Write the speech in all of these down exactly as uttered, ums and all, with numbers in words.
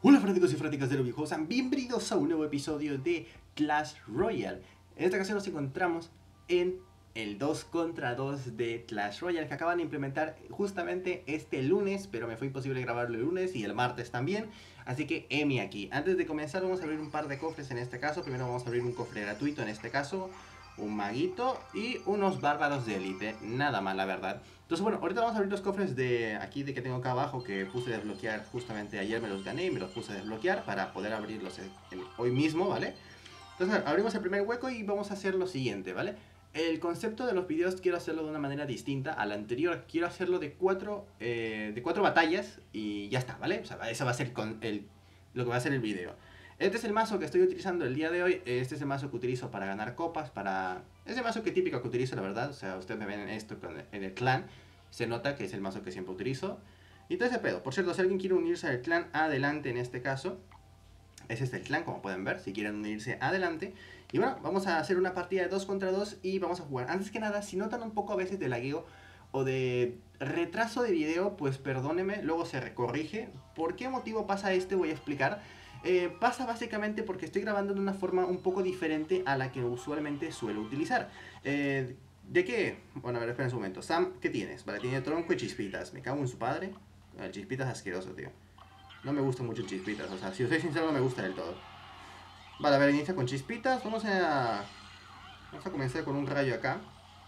Hola fanáticos y fanáticas de Lobby Hosan, bienvenidos a un nuevo episodio de Clash Royale. En esta ocasión nos encontramos en el dos contra dos de Clash Royale que acaban de implementar justamente este lunes, pero me fue imposible grabarlo el lunes y el martes también, así que heme aquí. Antes de comenzar vamos a abrir un par de cofres en este caso. Primero vamos a abrir un cofre gratuito en este caso, un maguito y unos bárbaros de élite, nada mal la verdad. Entonces bueno, ahorita vamos a abrir los cofres de aquí de que tengo acá abajo, que puse a desbloquear justamente ayer, me los gané y me los puse a desbloquear para poder abrirlos en, en, hoy mismo, ¿vale? Entonces abrimos el primer hueco y vamos a hacer lo siguiente, ¿vale? El concepto de los videos quiero hacerlo de una manera distinta a la anterior. Quiero hacerlo de cuatro, eh, de cuatro batallas y ya está, ¿vale? O sea, eso va a ser con el, lo que va a ser el video. Este es el mazo que estoy utilizando el día de hoy. Este es el mazo que utilizo para ganar copas, para... Es el mazo que típico que utilizo, la verdad. O sea, ustedes me ven en esto en el clan. Se nota que es el mazo que siempre utilizo. Y todo ese pedo. Por cierto, si alguien quiere unirse al clan, adelante en este caso. Ese es el clan, como pueden ver. Si quieren unirse, adelante. Y bueno, vamos a hacer una partida de dos contra dos y vamos a jugar. Antes que nada, si notan un poco a veces de lagueo o de retraso de video, pues perdónenme, luego se recorrige. ¿Por qué motivo pasa este? Voy a explicar. Eh, pasa básicamente porque estoy grabando de una forma un poco diferente a la que usualmente suelo utilizar. Eh, ¿De qué? Bueno, a ver, espera un momento. Sam, ¿qué tienes? Vale, tiene tronco y chispitas. Me cago en su padre. El chispitas es asqueroso, tío. No me gusta mucho el chispitas. O sea, si os soy sincero, no me gusta del todo. Vale, a ver, inicia con chispitas. Vamos a... Vamos a comenzar con un rayo acá.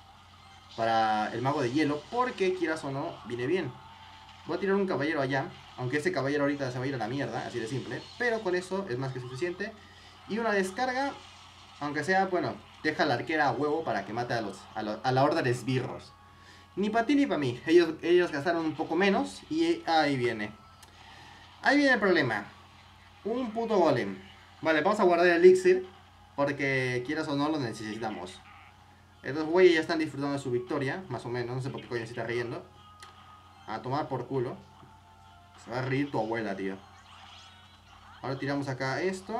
Para el mago de hielo. Porque, quieras o no, viene bien. Voy a tirar un caballero allá. Aunque ese caballero ahorita se va a ir a la mierda, así de simple. Pero con eso es más que suficiente. Y una descarga, aunque sea, bueno, deja a la arquera a huevo para que mate a, los, a, lo, a la horda de esbirros. Ni para ti ni para mí. Ellos, ellos gastaron un poco menos y ahí viene. Ahí viene el problema. Un puto golem. Vale, vamos a guardar el elixir. Porque quieras o no lo necesitamos. Estos güeyes ya están disfrutando de su victoria, más o menos. No sé por qué coño se está riendo. A tomar por culo. Se va a reír tu abuela, tío. Ahora tiramos acá esto.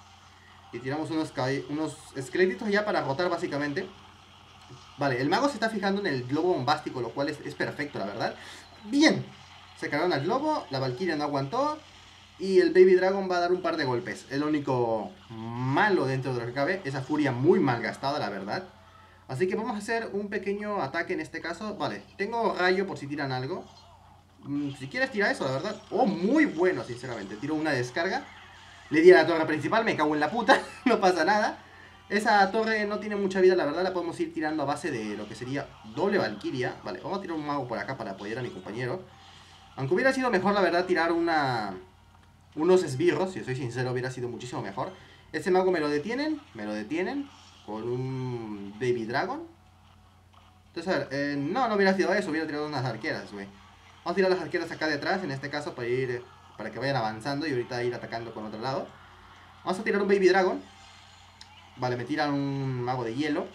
Y tiramos unos, unos esqueletitos ya para rotar básicamente. Vale, el mago se está fijando en el globo bombástico, lo cual es, es perfecto, la verdad. Bien. Se cargaron al globo, la Valkyria no aguantó. Y el Baby Dragon va a dar un par de golpes. Es lo único malo dentro de lo que cabe. Esa furia muy mal gastada, la verdad. Así que vamos a hacer un pequeño ataque en este caso. Vale, tengo rayo por si tiran algo. Si quieres tirar eso, la verdad. Oh, muy bueno, sinceramente. Tiro una descarga. Le di a la torre principal, me cago en la puta. No pasa nada. Esa torre no tiene mucha vida, la verdad. La podemos ir tirando a base de lo que sería doble Valkyria. Vale, vamos a tirar un mago por acá para apoyar a mi compañero. Aunque hubiera sido mejor, la verdad, tirar una... unos esbirros. Si soy sincero, hubiera sido muchísimo mejor. Ese mago me lo detienen. Me lo detienen con un Baby Dragon. Entonces, a ver, eh, no, no hubiera sido eso. Hubiera tirado unas arqueras, güey. Vamos a tirar las arqueras acá detrás, en este caso, para ir para que vayan avanzando y ahorita ir atacando con otro lado. Vamos a tirar un Baby Dragon. Vale, me tiran un mago de hielo.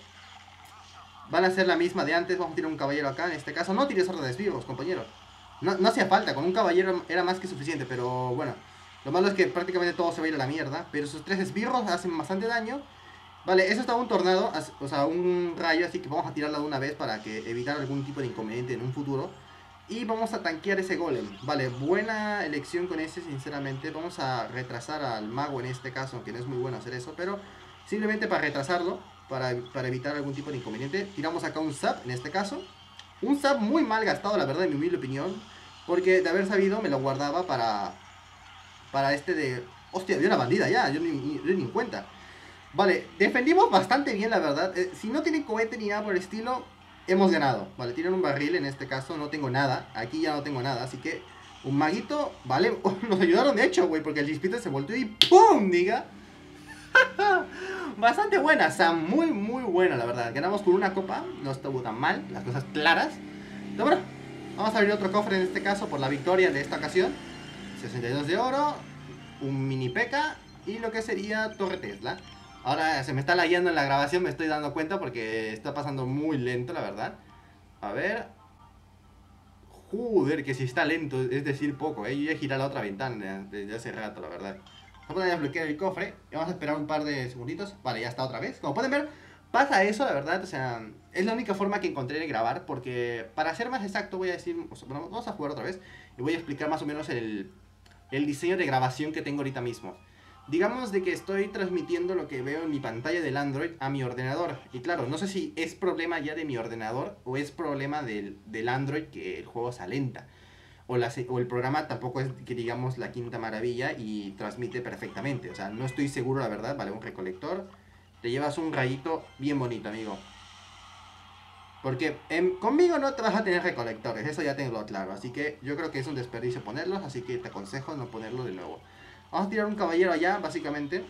Van a ser la misma de antes. Vamos a tirar un caballero acá, en este caso. No tires horda de esbirros, compañero. No, no hacía falta, con un caballero era más que suficiente, pero bueno. Lo malo es que prácticamente todo se va a ir a la mierda. Pero esos tres esbirros hacen bastante daño. Vale, eso está un tornado, o sea, un rayo, así que vamos a tirarla de una vez para que evitar algún tipo de inconveniente en un futuro. Y vamos a tanquear ese golem. Vale, buena elección con ese, sinceramente. Vamos a retrasar al mago en este caso, aunque no es muy bueno hacer eso, pero simplemente para retrasarlo, para, para evitar algún tipo de inconveniente. Tiramos acá un zap, en este caso. Un zap muy mal gastado, la verdad, en mi humilde opinión. Porque de haber sabido, me lo guardaba para... Para este de... Hostia, había una bandida ya, yo ni, ni, yo ni en cuenta. Vale, defendimos bastante bien, la verdad. Eh, si no tienen cohete ni nada por el estilo, hemos ganado. Vale, tienen un barril en este caso, no tengo nada. Aquí ya no tengo nada, así que un maguito, vale, oh, nos ayudaron de hecho, güey, porque el chispita se volteó y ¡pum! Diga. Bastante buena, Sam, muy, muy buena, la verdad. Ganamos por una copa, no estuvo tan mal, las cosas claras. Pero bueno, vamos a abrir otro cofre en este caso por la victoria de esta ocasión. sesenta y dos de oro, un mini P K y lo que sería Torre Tesla. Ahora se me está lagueando en la grabación, me estoy dando cuenta porque está pasando muy lento, la verdad. A ver. Joder, que si está lento, es decir, poco, ¿eh? Yo ya giré la otra ventana desde hace rato, la verdad. Vamos a desbloquear el cofre y vamos a esperar un par de segunditos. Vale, ya está otra vez. Como pueden ver, pasa eso, la verdad, o sea, es la única forma que encontré de grabar. Porque, para ser más exacto, voy a decir, bueno, vamos a jugar otra vez y voy a explicar más o menos el... el diseño de grabación que tengo ahorita mismo. Digamos de que estoy transmitiendo lo que veo en mi pantalla del Android a mi ordenador. Y claro, no sé si es problema ya de mi ordenador o es problema del, del Android que el juego se alenta. O, la, o el programa tampoco es, que digamos, la quinta maravilla y transmite perfectamente. O sea, no estoy seguro, la verdad. Vale, un recolector. Te llevas un rayito bien bonito, amigo. Porque en, conmigo no te vas a tener recolectores, eso ya tengo claro. Así que yo creo que es un desperdicio ponerlos, así que te aconsejo no ponerlo de nuevo. Vamos a tirar un caballero allá, básicamente.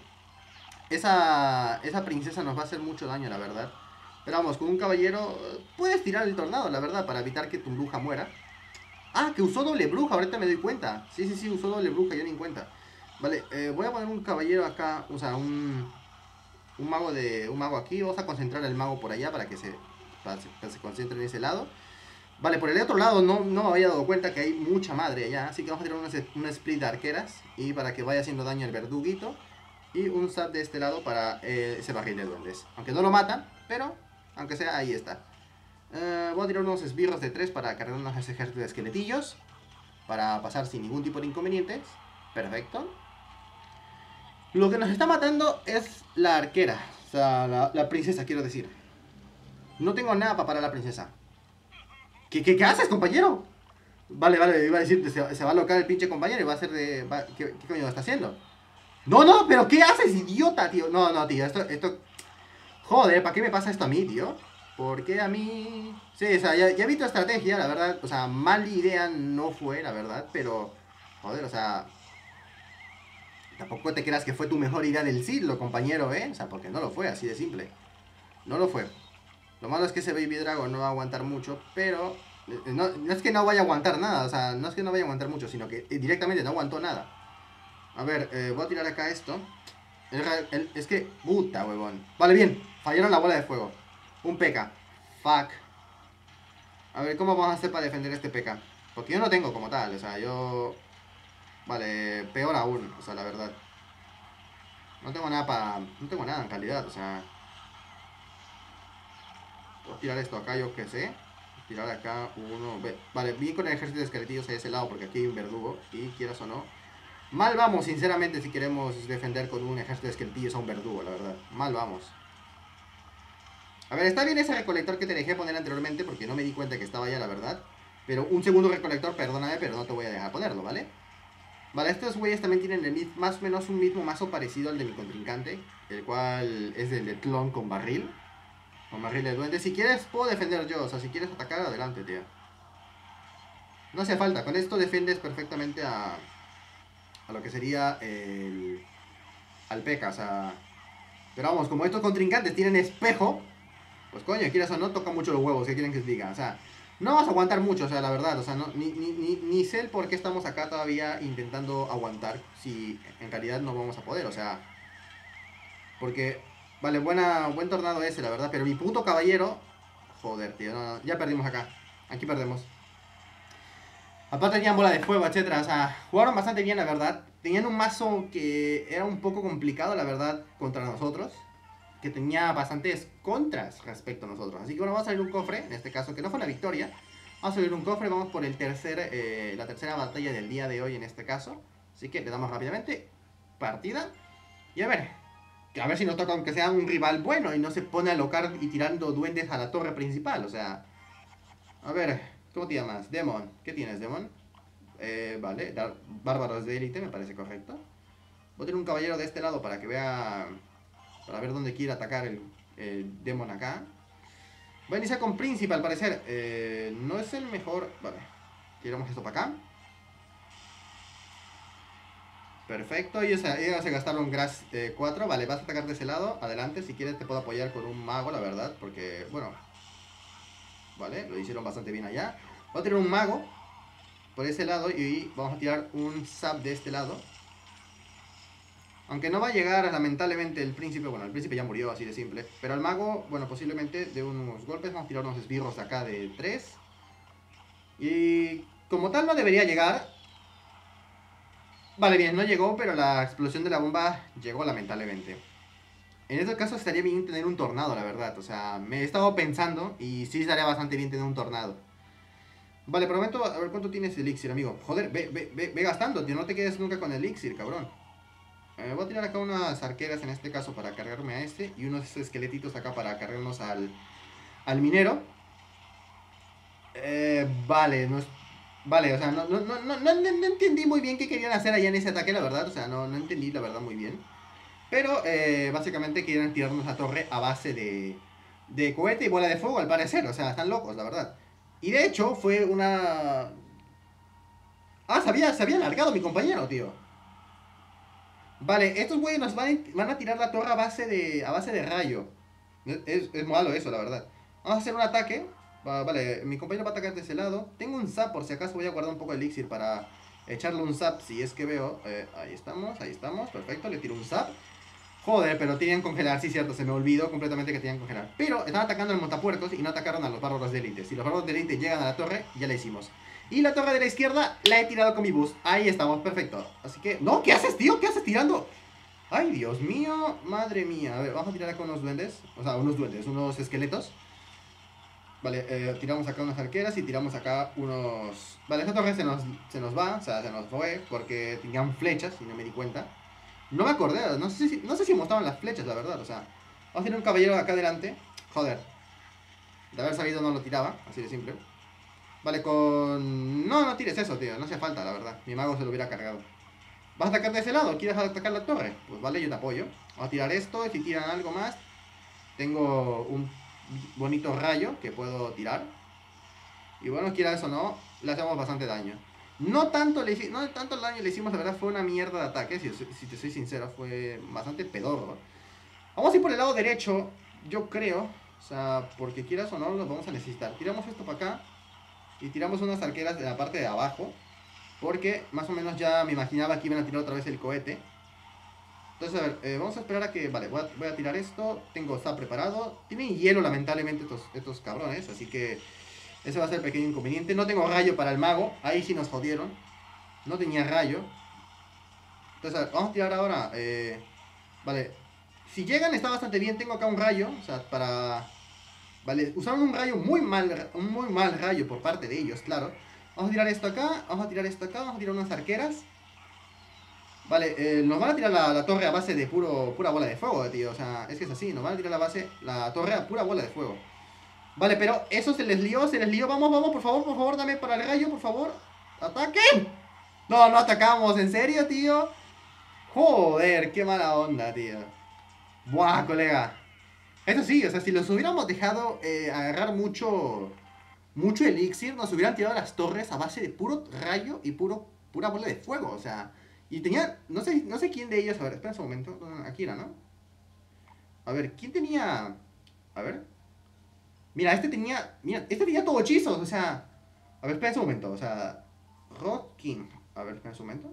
Esa, esa princesa nos va a hacer mucho daño, la verdad. Pero vamos, con un caballero puedes tirar el tornado, la verdad, para evitar que tu bruja muera. Ah, que usó doble bruja, ahorita me doy cuenta. Sí, sí, sí, usó doble bruja, yo ni en cuenta. Vale, eh, voy a poner un caballero acá, o sea, un, un mago de un mago aquí. Vamos a concentrar el mago por allá para que se, para que se concentre en ese lado. Vale, por el otro lado no, no me había dado cuenta que hay mucha madre allá. Así que vamos a tirar una, una split de arqueras. Y para que vaya haciendo daño al verduguito. Y un zap de este lado para eh, ese barril de duendes. Aunque no lo mata, pero aunque sea, ahí está. Uh, voy a tirar unos esbirros de tres para cargar unos ejércitos de esqueletillos. Para pasar sin ningún tipo de inconvenientes. Perfecto. Lo que nos está matando es la arquera. O sea, la, la princesa, quiero decir. No tengo nada para parar a la princesa. ¿Qué, qué, qué haces, compañero? Vale, vale, iba a decir, se, se va a alocar el pinche compañero y va a ser de... Va, ¿qué, ¿Qué coño está haciendo? No, no, pero ¿qué haces, idiota, tío? No, no, tío, esto... esto... Joder, ¿para qué me pasa esto a mí, tío? ¿Por qué a mí...? Sí, o sea, ya, ya vi tu estrategia, la verdad. O sea, mala idea no fue, la verdad, pero... Joder, o sea... Tampoco te creas que fue tu mejor idea del siglo, compañero, ¿eh? O sea, porque no lo fue, así de simple. No lo fue. Lo malo es que ese Baby Dragon no va a aguantar mucho, pero... No, no es que no vaya a aguantar nada, o sea, no es que no vaya a aguantar mucho, sino que directamente no aguantó nada. A ver, eh, voy a tirar acá esto. El, el, es que... Puta, huevón. Vale, bien. Fallaron la bola de fuego. Un P K. Fuck. A ver, ¿cómo vamos a hacer para defender este P K? Porque yo no tengo como tal, o sea, yo... Vale, peor aún, o sea, la verdad. No tengo nada para... No tengo nada en calidad, o sea... Voy a tirar esto acá, yo que sé. Tirar acá uno... Vale, bien con el ejército de esqueletillos a ese lado porque aquí hay un verdugo. Y quieras o no... Mal vamos, sinceramente, si queremos defender con un ejército de esqueletillos a un verdugo, la verdad. Mal vamos. A ver, está bien ese recolector que te dejé poner anteriormente porque no me di cuenta que estaba allá, la verdad. Pero un segundo recolector, perdóname, pero no te voy a dejar ponerlo, ¿vale? Vale, estos güeyes también tienen el, más o menos un mismo mazo parecido al de mi contrincante. El cual es el de clon con barril. Con barril de duende. Si quieres, puedo defender yo. O sea, si quieres atacar, adelante, tío. No hace falta. Con esto defiendes perfectamente a... A lo que sería el... Al P K, o sea... Pero vamos, como estos contrincantes tienen espejo... Pues coño, quieras o no, toca mucho los huevos. ¿Qué quieren que os diga? O sea... No vamos a aguantar mucho, o sea, la verdad. O sea, no, ni, ni, ni, ni sé el por qué estamos acá todavía intentando aguantar. Si en realidad no vamos a poder, o sea... Porque... Vale, buena, buen tornado ese, la verdad. Pero mi puto caballero... Joder, tío, no, no, ya perdimos acá. Aquí perdemos. Aparte tenían bola de fuego, etcétera. O sea, jugaron bastante bien, la verdad. Tenían un mazo que era un poco complicado, la verdad, contra nosotros. Que tenía bastantes contras respecto a nosotros. Así que bueno, vamos a salir un cofre, en este caso, que no fue la victoria. Vamos a salir un cofre, vamos por el tercer, eh, la tercera batalla del día de hoy, en este caso. Así que le damos rápidamente partida. Y a ver, a ver si nos toca aunque sea un rival bueno y no se pone a locar y tirando duendes a la torre principal. O sea, a ver... ¿Cómo te llamas? Demon. ¿Qué tienes, Demon? Eh, vale, dar bárbaros de élite, me parece correcto. Voy a tener un caballero de este lado para que vea... Para ver dónde quiere atacar el, el Demon acá. Voy a iniciar con príncipe, al parecer. Eh, no es el mejor... Vale. Tiramos esto para acá. Perfecto. Ellos, ellos se gastaron Grass eh, cuatro. Vale, vas a atacar de ese lado. Adelante, si quieres te puedo apoyar con un mago, la verdad. Porque, bueno... Vale, lo hicieron bastante bien allá. Voy a tirar un mago por ese lado y vamos a tirar un zap de este lado. Aunque no va a llegar, lamentablemente, el príncipe. Bueno, el príncipe ya murió, así de simple. Pero el mago, bueno, posiblemente de unos golpes. Vamos a tirar unos esbirros de acá de tres. Y como tal no debería llegar. Vale, bien, no llegó, pero la explosión de la bomba llegó lamentablemente. En este caso estaría bien tener un tornado, la verdad. O sea, me he estado pensando y sí estaría bastante bien tener un tornado. Vale, prometo, a ver cuánto tienes elixir, amigo. Joder, ve, ve, ve, ve gastando, tío. No te quedes nunca con elixir, cabrón. Eh, voy a tirar acá unas arqueras en este caso para cargarme a este. Y unos esqueletitos acá para cargarnos al, al minero. Eh, vale, no es... Vale, o sea, no, no, no, no, no, no entendí muy bien qué querían hacer allá en ese ataque, la verdad. O sea, no, no entendí la verdad muy bien. Pero eh, básicamente quieren tirarnos la torre a base de, de cohete y bola de fuego, al parecer. O sea, están locos, la verdad. Y de hecho, fue una... Ah, se había, se había alargado mi compañero, tío. Vale, estos güeyes nos van, van a tirar la torre a base de, a base de rayo. Es, es malo eso, la verdad. Vamos a hacer un ataque. Va, vale, mi compañero va a atacar de ese lado. Tengo un zap, por si acaso voy a guardar un poco de elixir para echarle un zap si es que veo. Eh, ahí estamos, ahí estamos, perfecto, le tiro un zap. Joder, pero tenían congelar, sí, cierto, se me olvidó completamente que tenían congelar. Pero están atacando al montapuercos y no atacaron a los bárbaros de élite. Si los bárbaros de élite llegan a la torre, ya la hicimos. Y la torre de la izquierda la he tirado con mi boost. Ahí estamos, perfecto. Así que... ¡No! ¿Qué haces, tío? ¿Qué haces tirando? ¡Ay, Dios mío! Madre mía. A ver, vamos a tirar acá unos duendes. O sea, unos duendes, unos esqueletos. Vale, eh, tiramos acá unas arqueras y tiramos acá unos... Vale, esta torre se nos, se nos va, o sea, se nos fue porque tenían flechas y no me di cuenta. No me acordé, no sé si, no sé si mostraban las flechas, la verdad, o sea... Vamos a tener un caballero acá adelante. Joder. De haber sabido no lo tiraba, así de simple. Vale, con... No, no tires eso, tío, no hace falta, la verdad. Mi mago se lo hubiera cargado. ¿Vas a atacar de ese lado? ¿Quieres atacar la torre? Pues vale, yo te apoyo. Vamos a tirar esto, y si tiran algo más... Tengo un bonito rayo que puedo tirar. Y bueno, quieras o no, le hacemos bastante daño. No tanto, le, no tanto el daño le hicimos, la verdad fue una mierda de ataque, si, si te soy sincero, fue bastante pedorro. Vamos a ir por el lado derecho, yo creo, o sea, porque quieras o no, lo vamos a necesitar. Tiramos esto para acá y tiramos unas arqueras de la parte de abajo, porque más o menos ya me imaginaba que iban a tirar otra vez el cohete. Entonces, a ver, eh, vamos a esperar a que... Vale, voy a, voy a tirar esto, tengo está preparado. Tienen hielo lamentablemente estos, estos cabrones, así que... Ese va a ser el pequeño inconveniente. No tengo rayo para el mago. Ahí sí nos jodieron. No tenía rayo. Entonces, a ver, vamos a tirar ahora. Eh, vale. Si llegan está bastante bien. Tengo acá un rayo. O sea, para... Vale, usaron un rayo muy mal. Un muy mal rayo por parte de ellos, claro. Vamos a tirar esto acá. Vamos a tirar esto acá. Vamos a tirar unas arqueras. Vale, eh, nos van a tirar la, la torre a base de puro, pura bola de fuego, tío. O sea, es que es así. Nos van a tirar la base, la torre a pura bola de fuego. Vale, pero eso se les lió, se les lió. Vamos, vamos, por favor, por favor, dame para el rayo, por favor. ¡Ataquen! No, no atacamos, ¿en serio, tío? Joder, qué mala onda, tío. Buah, colega. Eso sí, o sea, si los hubiéramos dejado eh, agarrar mucho Mucho elixir, nos hubieran tirado las torres a base de puro rayo y puro pura bola de fuego, o sea. Y tenía, no sé, no sé quién de ellos, a ver, espera un momento. Aquí era, ¿no? A ver, ¿quién tenía? A ver. Mira, este tenía, mira, este tenía todo hechizos, o sea. A ver, espera un momento, o sea. Rock King. A ver, espera un momento.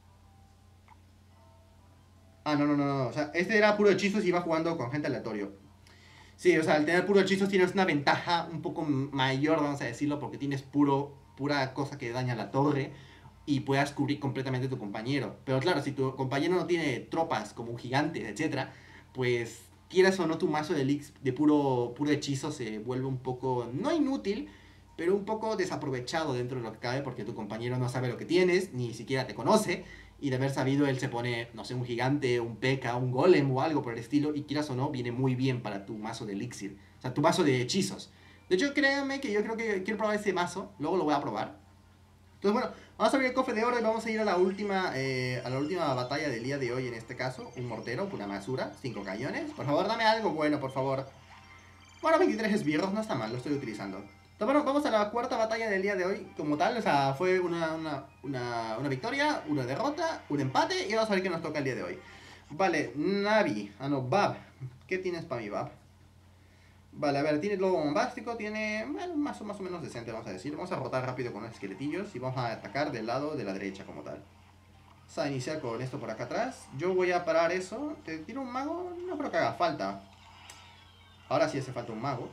Ah, no, no, no, no, o sea, este era puro hechizos y iba jugando con gente aleatorio. Sí, o sea, al tener puro hechizos tienes una ventaja un poco mayor, vamos a decirlo, porque tienes puro, pura cosa que daña la torre y puedas cubrir completamente a tu compañero. Pero claro, si tu compañero no tiene tropas como un gigante, etcétera, pues quieras o no, tu mazo de elix de puro, puro hechizo se vuelve un poco, no inútil, pero un poco desaprovechado dentro de lo que cabe, porque tu compañero no sabe lo que tienes, ni siquiera te conoce. Y de haber sabido, él se pone, no sé, un gigante, un P.E.K.K.A, un golem o algo por el estilo. Y quieras o no, viene muy bien para tu mazo de elixir. O sea, tu mazo de hechizos. De hecho, créanme que yo creo que quiero probar ese mazo. Luego lo voy a probar. Entonces, bueno, vamos a abrir el cofre de oro y vamos a ir a la última eh, a la última batalla del día de hoy en este caso. Un mortero, una masura, cinco cañones. Por favor, dame algo bueno, por favor. Bueno, veintitrés esbirros, no está mal, lo estoy utilizando. Entonces, bueno, vamos a la cuarta batalla del día de hoy como tal, o sea, fue una, una, una, una victoria, una derrota, un empate y vamos a ver qué nos toca el día de hoy. Vale, Navi, ah no, Bab, ¿qué tienes para mi Bab? Vale, a ver, tiene lobo bombástico, tiene, bueno, más o, más o menos decente, vamos a decir. Vamos a rotar rápido con los esqueletillos y vamos a atacar del lado de la derecha como tal. Vamos a iniciar con esto por acá atrás. Yo voy a parar eso, ¿te tiro un mago? No creo que haga falta. Ahora sí hace falta un mago.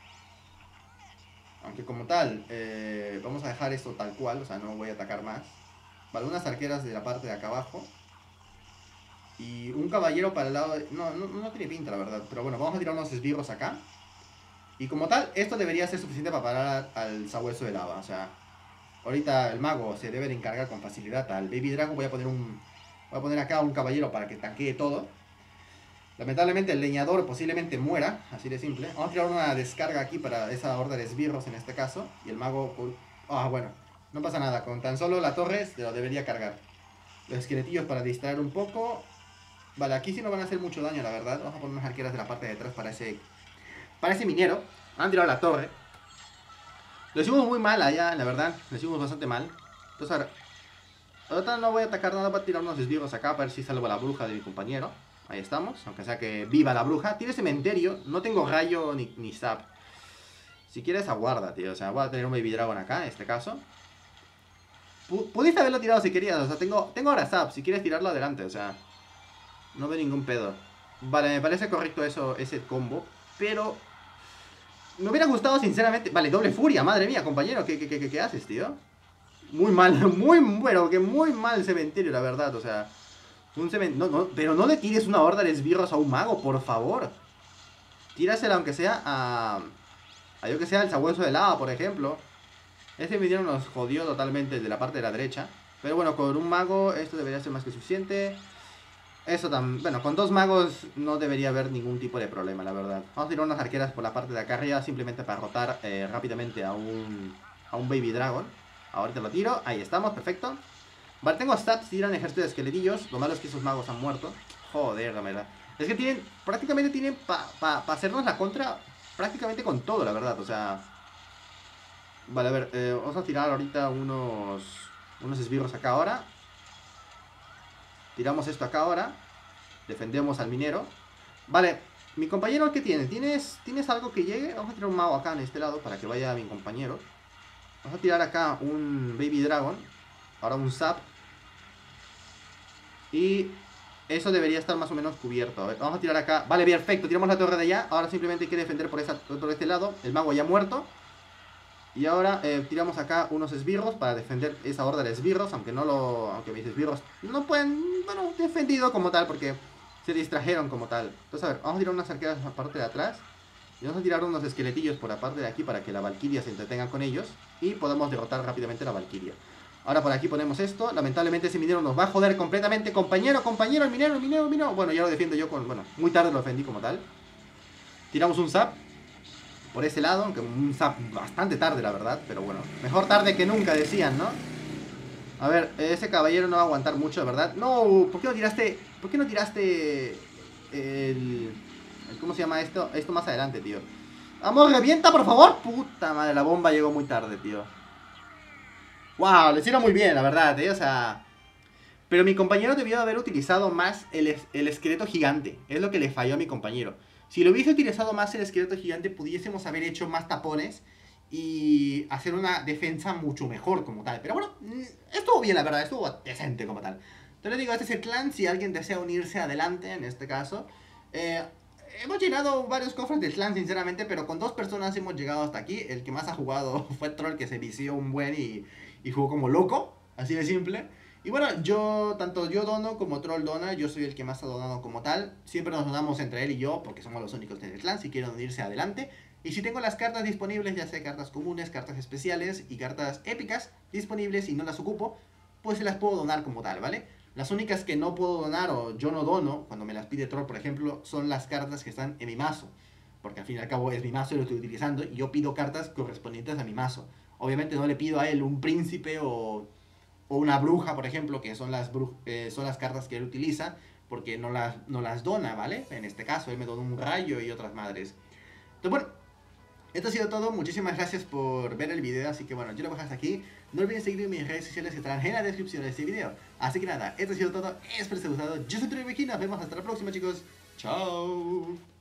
Aunque como tal, eh, vamos a dejar esto tal cual, o sea, no voy a atacar más. Vale, unas arqueras de la parte de acá abajo. Y un caballero para el lado de... No, no, no tiene pinta, la verdad. Pero bueno, vamos a tirar unos esbirros acá. Y como tal, esto debería ser suficiente para parar al sabueso de lava. O sea, ahorita el mago se debe de encargar con facilidad al Baby Dragon. Voy a poner un... Voy a poner acá un caballero para que tanquee todo. Lamentablemente el leñador posiblemente muera, así de simple. Vamos a tirar una descarga aquí para esa horda de esbirros en este caso. Y el mago... Ah, bueno, no pasa nada. Con tan solo la torre se lo debería cargar. Los esqueletillos para distraer un poco. Vale, aquí sí no van a hacer mucho daño, la verdad. Vamos a poner unas arqueras de la parte de atrás para ese... Para ese minero. Han tirado la torre. Lo hicimos muy mal allá, la verdad. Lo hicimos bastante mal. Entonces ahora... Ahorita no voy a atacar nada para tirar unos esbirros acá para ver si salvo a la bruja de mi compañero. Ahí estamos, aunque sea que viva la bruja. Tiene cementerio, no tengo rayo ni, ni zap. Si quieres aguarda, tío. O sea, voy a tener un Baby Dragon acá, en este caso. P Pudiste haberlo tirado si querías. O sea, tengo, tengo ahora zap. Si quieres tirarlo adelante, o sea, no veo ningún pedo. Vale, me parece correcto eso, ese combo. Pero me hubiera gustado sinceramente. Vale, doble furia, madre mía, compañero. ¿Qué, qué, qué, qué haces, tío? Muy mal, muy, bueno, que muy mal el cementerio, la verdad. O sea, un cementerio. No, no, pero no le tires una horda de esbirros a un mago, por favor. Tírasela aunque sea a... a yo que sea el sabueso de lava, por ejemplo. Este video nos jodió totalmente de la parte de la derecha. Pero bueno, con un mago esto debería ser más que suficiente. Eso también, bueno, con dos magos no debería haber ningún tipo de problema, la verdad. Vamos a tirar unas arqueras por la parte de acá arriba, simplemente para rotar eh, rápidamente a un, a un Baby Dragon. Ahorita lo tiro, ahí estamos, perfecto. Vale, tengo stats, tiran ejército de esqueletillos. Lo malo es que esos magos han muerto. Joder, la verdad. Es que tienen, prácticamente tienen para pa, pa hacernos la contra prácticamente con todo, la verdad, o sea... Vale, a ver, eh, vamos a tirar ahorita unos, unos esbirros acá ahora. Tiramos esto acá ahora. Defendemos al minero. Vale, mi compañero, ¿qué tiene? ¿Tienes, ¿Tienes algo que llegue? Vamos a tirar un mago acá en este lado para que vaya mi compañero. Vamos a tirar acá un Baby Dragon. Ahora un Zap. Y eso debería estar más o menos cubierto. A ver, vamos a tirar acá. Vale, perfecto, tiramos la torre de allá. Ahora simplemente hay que defender por, esa, por este lado. El mago ya muerto. Y ahora eh, tiramos acá unos esbirros para defender esa horda de esbirros. Aunque no lo... Aunque mis esbirros no pueden... Bueno, defendido como tal porque se distrajeron como tal. Entonces, a ver, vamos a tirar unas arqueras a la parte de atrás. Y vamos a tirar unos esqueletillos por la parte de aquí para que la Valkyria se entretenga con ellos. Y podamos derrotar rápidamente a la Valkyria. Ahora por aquí ponemos esto. Lamentablemente ese minero nos va a joder completamente. Compañero, compañero, el minero, el minero, el minero. Bueno, ya lo defiendo yo con... Bueno, muy tarde lo defendí como tal. Tiramos un zap por ese lado, aunque un zap bastante tarde, la verdad. Pero bueno, mejor tarde que nunca, decían, ¿no? A ver, ese caballero no va a aguantar mucho, ¿verdad? No, ¿por qué no tiraste... ¿Por qué no tiraste... El... ¿Cómo se llama esto? Esto más adelante, tío. ¡Vamos, revienta, por favor! Puta madre, la bomba llegó muy tarde, tío. Wow, le hicieron muy bien, la verdad, ¿eh? O sea... Pero mi compañero debió haber utilizado más el, es el esqueleto gigante. Es lo que le falló a mi compañero. Si lo hubiese utilizado más el esqueleto gigante, pudiésemos haber hecho más tapones y hacer una defensa mucho mejor como tal. Pero bueno, estuvo bien, la verdad, estuvo decente como tal. Entonces les digo, este es el clan. Si alguien desea unirse, adelante, en este caso. Eh... Hemos llenado varios cofres del clan, sinceramente, pero con dos personas hemos llegado hasta aquí. El que más ha jugado fue Troll, que se vició un buen y, y jugó como loco, así de simple. Y bueno, yo, tanto yo dono como Troll dona, yo soy el que más ha donado como tal. Siempre nos donamos entre él y yo, porque somos los únicos del clan, si quieren unirse, adelante. Y si tengo las cartas disponibles, ya sea cartas comunes, cartas especiales y cartas épicas disponibles y no las ocupo, pues se las puedo donar como tal, ¿vale? Las únicas que no puedo donar o yo no dono, cuando me las pide Troll, por ejemplo, son las cartas que están en mi mazo. Porque al fin y al cabo es mi mazo y lo estoy utilizando y yo pido cartas correspondientes a mi mazo. Obviamente no le pido a él un príncipe o, o una bruja, por ejemplo, que son las, eh, son las cartas que él utiliza, porque no las, no las dona, ¿vale? En este caso, él me dona un rayo y otras madres. Entonces, bueno, esto ha sido todo. Muchísimas gracias por ver el video. Así que bueno, yo lo bajo hasta aquí. No olviden seguirme en mis redes sociales que estarán en la descripción de este video. Así que nada, esto ha sido todo. Espero que les haya gustado. Yo soy Troy Becky. Nos vemos hasta la próxima, chicos. Chao.